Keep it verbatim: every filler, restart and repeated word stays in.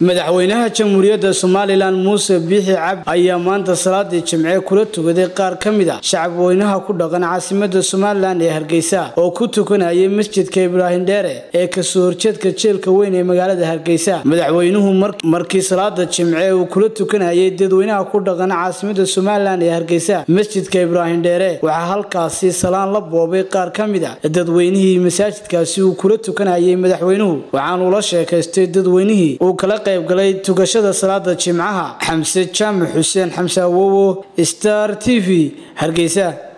madaxweynaha jamhuuriyadda Soomaaliland Muuse Biixi Cabdi ayaa maanta salaadii Jimce kula tukaday qaar kamid ah shacabweynaha ku dhaqan caasimadda Soomaaliland ee Hargeysa oo ku tukanayay masjidka Ibraahim Dheere ee ka soo horjeedka jeelka weyn ee magaalada Hargeysa. madaxweynuhu markii salaada Jimce uu kula tukanayay dadweynaha ku dhaqan caasimadda Soomaaliland ee Hargeysa masjidka Ibraahim Dheere waxa halkaasi salaan la boobay qaar kamid ah dadweynihii masaajidkaasi uu kula tukanayay madaxweynuhu waxaan ula sheekaystay dadweynihii uu kala qayb galay tukashada salaada Jimcaha. Xamse Jaamac Xuseen Xamse Awowo Star T V Hargeysa.